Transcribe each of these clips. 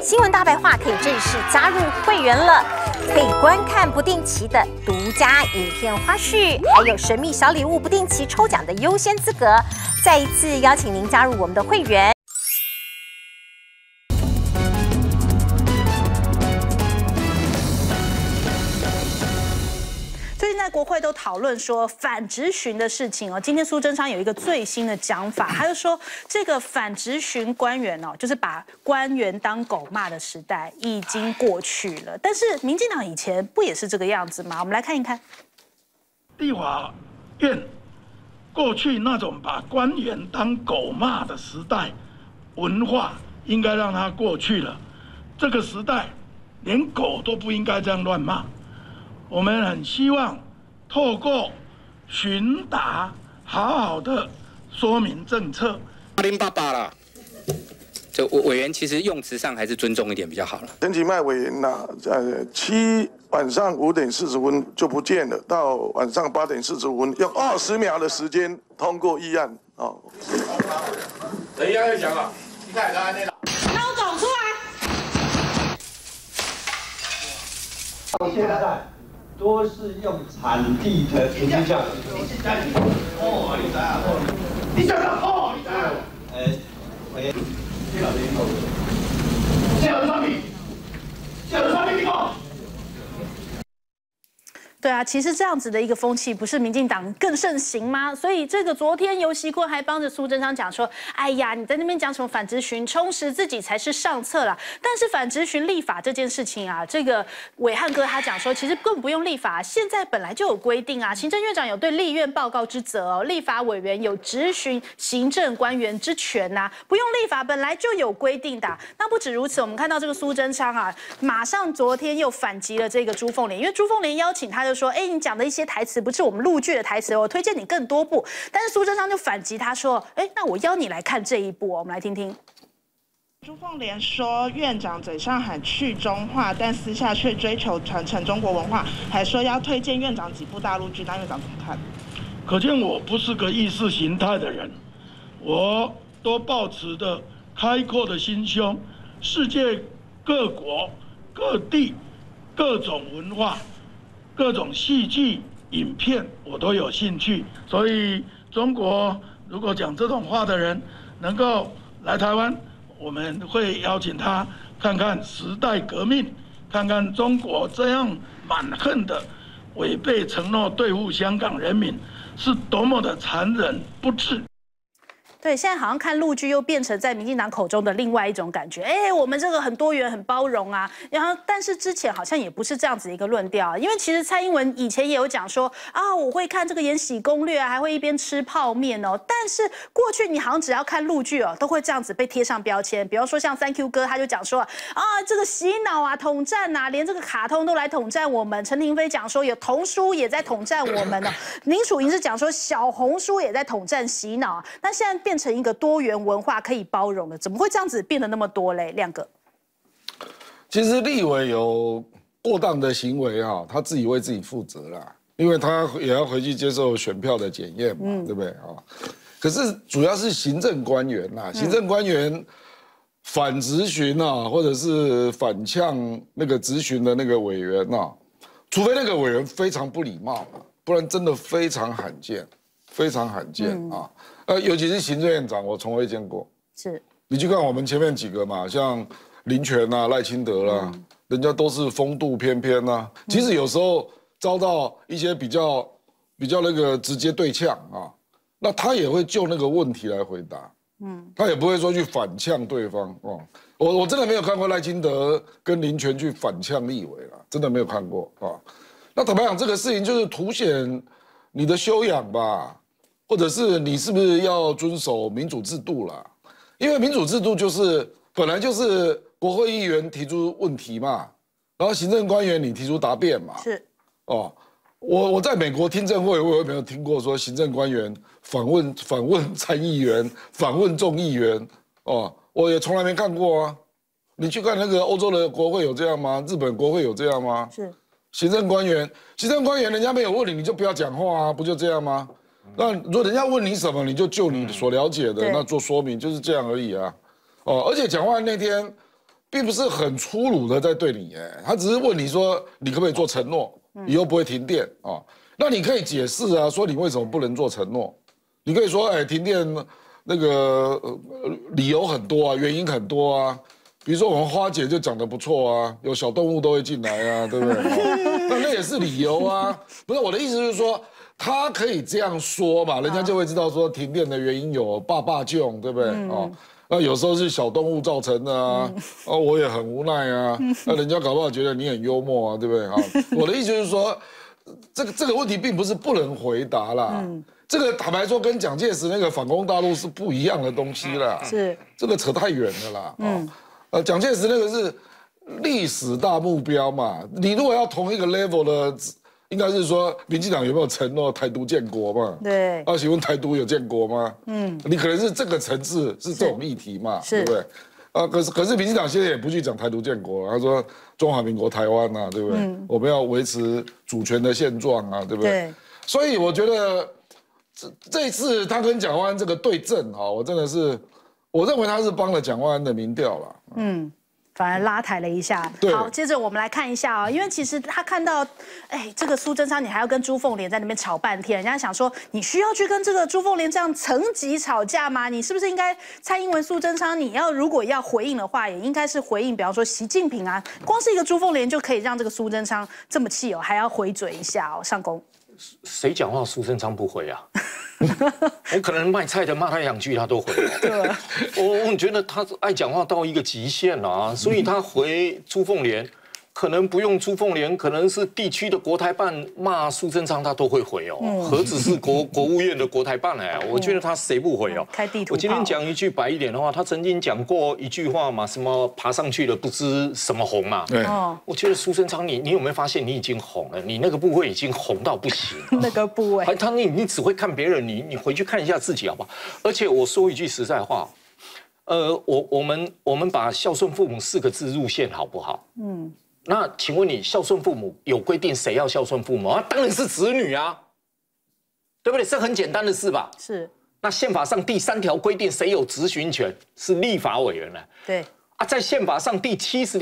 新闻大白话可以正式加入会员了，可以观看不定期的独家影片花絮，还有神秘小礼物不定期抽奖的优先资格。再一次邀请您加入我们的会员。 最近在国会都讨论说反质询的事情哦。今天苏贞昌有一个最新的讲法，他就说这个反质询官员哦，就是把官员当狗骂的时代已经过去了。但是民进党以前不也是这个样子吗？我们来看一看。 立法院过去那种把官员当狗骂的时代文化，应该让它过去了。这个时代连狗都不应该这样乱骂。我们很希望透过询答，好好的说明政策。 林爸爸啦，这委员其实用词上还是尊重一点比较好了。 陈其迈委员呐，晚上5点40分就不见了，到晚上8点45分，用20秒的时间通过议案哦。 等一下再讲啊，你看他那个。 那我走出来。 到现在。都是用产地的评价。 哦，你在啊？你讲哦，你在啊？这个商品，你讲。 对啊，其实这样子的一个风气，不是民进党更盛行吗？所以这个昨天游锡堃还帮着苏贞昌讲说，哎呀，你在那边讲什么反质询，充实自己才是上策啦。但是反质询立法这件事情啊，这个伟汉哥他讲说，其实根本不用立法，现在本来就有规定啊，行政院长有对立院报告之责哦，立法委员有质询行政官员之权呐，不用立法，本来就有规定的。那不止如此，我们看到这个苏贞昌啊，马上昨天又反击了这个朱凤莲，因为朱凤莲邀请他就说，哎，你讲的一些台词不是我们陆剧的台词，我推荐你更多部。但是苏贞昌就反击他说，哎，那我邀你来看这一部哦，我们来听听。 朱凤莲说，院长嘴上喊去中化，但私下却追求传承中国文化，还说要推荐院长几部大陆剧，那院长怎么看？ 可见我不是个意识形态的人，我都抱持着开阔的心胸，世界各国各地各种文化。各种戏剧、影片我都有兴趣，所以中国如果讲这种话的人能够来台湾，我们会邀请他看看时代革命，看看中国这样蛮横的违背承诺对付香港人民是多么的残忍不智。 对，现在好像看陆剧又变成在民进党口中的另外一种感觉。哎，我们这个很多元、很包容啊。然后，但是之前好像也不是这样子一个论调啊。因为其实蔡英文以前也有讲说啊，我会看这个《延禧攻略》啊，还会一边吃泡面哦。但是过去你好像只要看陆剧哦，都会这样子被贴上标签。比方说像3Q 哥他就讲说啊，这个洗脑啊、统战啊，连这个卡通都来统战我们。陈亭妃讲说有童书也在统战我们哦。林楚莹是讲说小红书也在统战洗脑啊。那现在变成一个多元文化可以包容的，怎么会这样子变得那么多嘞？亮哥， 其实立委有过当的行为哈，他自己为自己负责啦，因为他也要回去接受选票的检验嘛，对不对啊？可是主要是行政官员呐，行政官员反质询啊，或者是反呛那个质询的那个委员呐，除非那个委员非常不礼貌，不然真的非常罕见。非常罕见啊，尤其是行政院长，我从未见过。是，你去看我们前面几个嘛，像林权啊、赖清德啦，人家都是风度翩翩呐。其实有时候遭到一些比较那个直接对呛啊，那他也会就那个问题来回答，他也不会说去反呛对方哦。我真的没有看过赖清德跟林权去反呛立委啦，真的没有看过啊。那坦白讲，这个事情就是凸显你的修养吧。或者是你是不是要遵守民主制度啦？因为民主制度就是本来就是国会议员提出问题嘛，然后行政官员你提出答辩嘛。是。哦，我在美国听证会，我有没有听过说行政官员反问参议员、反问众议员？哦，我也从来没看过啊。你去看那个欧洲的国会有这样吗？日本国会有这样吗？是。行政官员人家没有问你，你就不要讲话啊，不就这样吗？那如果人家问你什么，你就你所了解的那做说明，就是这样而已啊。哦，而且讲话那天并不是很粗鲁的在对你，他只是问你说你可不可以做承诺，以后不会停电啊？那你可以解释啊，说你为什么不能做承诺？你可以说，停电那个理由很多啊，原因很多啊。比如说我们花姐就讲得不错啊，有小动物都会进来啊，对不对？那也是理由啊。不是我的意思，就是说他可以这样说嘛，人家就会知道说停电的原因有爸囧，对不对？哦。那有时候是小动物造成的啊，我也很无奈啊，那人家搞不好觉得你很幽默啊，对不对啊？我的意思就是说，这个问题并不是不能回答啦，这个坦白说跟蒋介石那个反攻大陆是不一样的东西啦， 是这个扯太远了啦，蒋介石那个是历史大目标嘛，你如果要同一个 level 的。应该是说，民进党有没有承诺台独建国嘛？ 对。 请问台独有建国吗？你可能是这个层次是这种议题嘛，对不对？可是民进党现在也不去讲台独建国，他说中华民国台湾啊，对不对？我们要维持主权的现状啊，对不对？对。所以我觉得这一次他跟蒋万安这个对阵啊，我真的是，我认为他是帮了蒋万安的民调了。 反而拉抬了一下。好，接着我们来看一下啊，因为其实他看到，这个苏贞昌你还要跟朱凤莲在那边吵半天，人家想说你需要去跟这个朱凤莲这样层级吵架吗？你是不是应该蔡英文、苏贞昌，你如果要回应的话，也应该是回应，比方说习近平啊，光是一个朱凤莲就可以让这个苏贞昌这么气哦，还要回嘴一下哦，上攻。 谁讲话苏贞昌不回啊？我可能卖菜的骂他2句他都回。我觉得他爱讲话到一个极限啊，所以他回朱凤莲，可能不用朱凤莲，可能是地区的国台办骂苏贞昌他都会回哦。何止是国务院的国台办我觉得他谁不回哦？ 开地图炮。 我今天讲一句白一点的话，他曾经讲过一句话嘛，什么爬上去了不知什么红嘛。对。我觉得苏贞昌你有没有发现你已经红了？你那个部位已经红到不行。 那个部位。 你只会看别人，你回去看一下自己好不好？而且我说一句实在话，我们把孝顺父母4个字入宪好不好？那请问你孝顺父母有规定谁要孝顺父母？当然是子女啊，对不对？这很简单的事吧？ 是。那宪法上第3条规定谁有质询权？是立法委员呢？ 对。 在宪法上第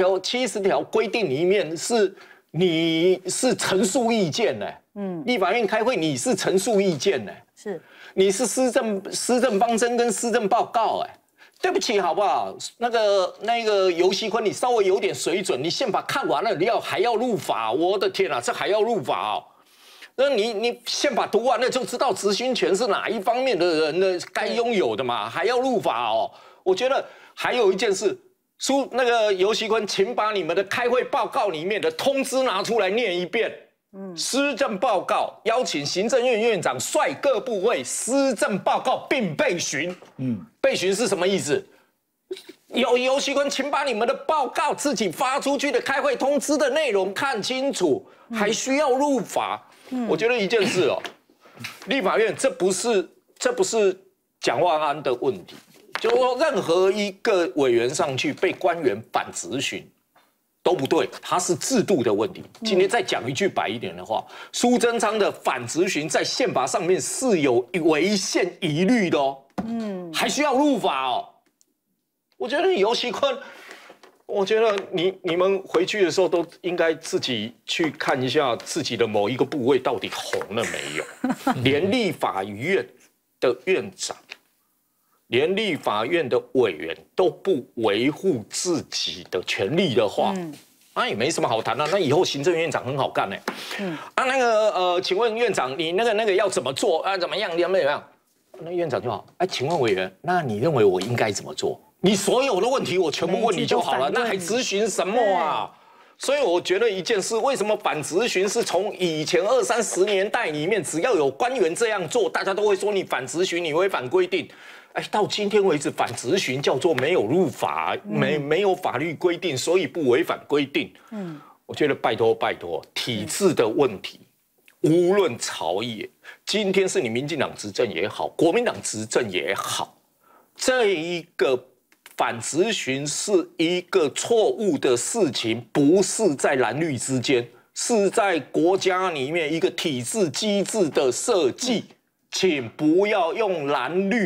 70条规定里面是你是陈述意见呢？立法院开会你是陈述意见呢？ 是。你是施政方针跟施政报告对不起，好不好？那个游锡堃，你稍微有点水准，你宪法看完了，还要入法，我的天啊，这还要入法哦！那你宪法读完了就知道质询权是哪一方面的人的该拥有的嘛，还要入法哦？我觉得还有一件事，那个游锡堃，请把你们的开会报告里面的通知拿出来念一遍。施政报告邀请行政院院长率各部会施政报告并备询。备询是什么意思？游锡堃，请把你们的报告自己发出去的开会通知的内容看清楚，还需要入法。我觉得一件事立法院这不是蒋万安的问题，就是说任何一个委员上去被官员反质询。都不对，它是制度的问题。今天再讲一句白一点的话，苏贞昌的反质询在宪法上面是有违宪疑虑的哦，还需要入法哦。我觉得游锡堃，我觉得你们回去的时候都应该自己去看一下自己的某一个部位到底红了没有，连立法院的院长。连立法院的委员都不维护自己的权利的话，那也没什么好谈的。那以后行政院长很好干呢。请问院长，你那个要怎么做啊？怎么样？那院长就好。请问委员，那你认为我应该怎么做？你所有的问题我全部问你就好了，那还质询什么啊？所以我觉得一件事，为什么反质询是从以前20、30年代里面，只要有官员这样做，大家都会说你反质询，你违反规定。到今天为止，反质询叫做没有入法，没有法律规定，所以不违反规定。我觉得拜托，体制的问题，无论朝野，今天是你民进党执政也好，国民党执政也好，这一个反质询是一个错误的事情，不是在蓝绿之间，是在国家里面一个体制机制的设计，请不要用蓝绿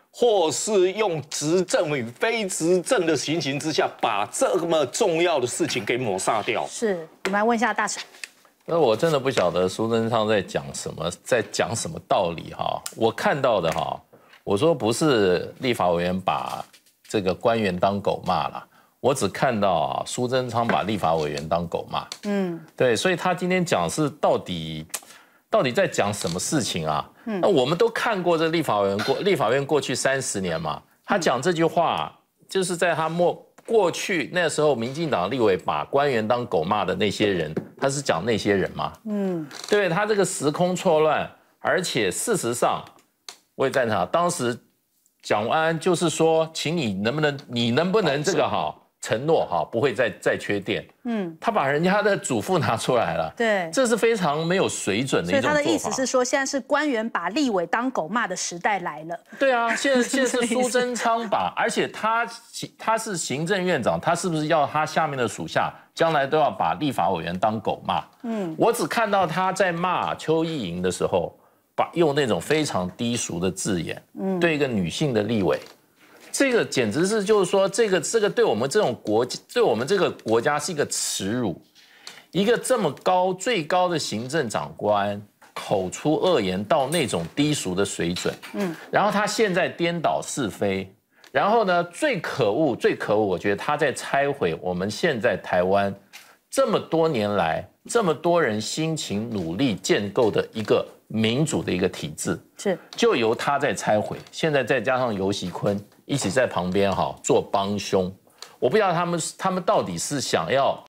或是用执政与非执政的情形之下，把这么重要的事情给抹杀掉。 是，我们来问一下大婶。 那我真的不晓得苏贞昌在讲什么，在讲什么道理哈。我看到的哈，我说不是立法委员把这个官员当狗骂啦，我只看到啊苏贞昌把立法委员当狗骂。对，所以他今天讲是到底在讲什么事情啊？那我们都看过这立法院过去30年嘛，他讲这句话就是在他过去那时候民进党立委把官员当狗骂的那些人，他是讲那些人吗？对，他这个时空错乱，而且事实上我也赞成，当时蒋万安就是说，请你能不能这个承诺不会再缺电。他把人家的嘱咐拿出来了， 对， 这是非常没有水准的一种做法。 所以他的意思是说，现在是官员把立委当狗骂的时代来了。 对啊，现在是苏贞昌把，而且他是行政院长，他是不是要他下面的属下将来都要把立法委员当狗骂？我只看到他在骂邱意莹的时候，用那种非常低俗的字眼，对一个女性的立委。这个简直是，就是说，这个对我们这个国家是一个耻辱。一个这么最高的行政长官口出恶言到那种低俗的水准，然后他现在颠倒是非，然后呢，最可恶，我觉得他在拆毁我们现在台湾这么多年来这么多人辛勤努力建构的一个民主的一个体制，就由他在拆毁。现在再加上游锡堃一起在旁边做帮凶，我不知道他们到底是想要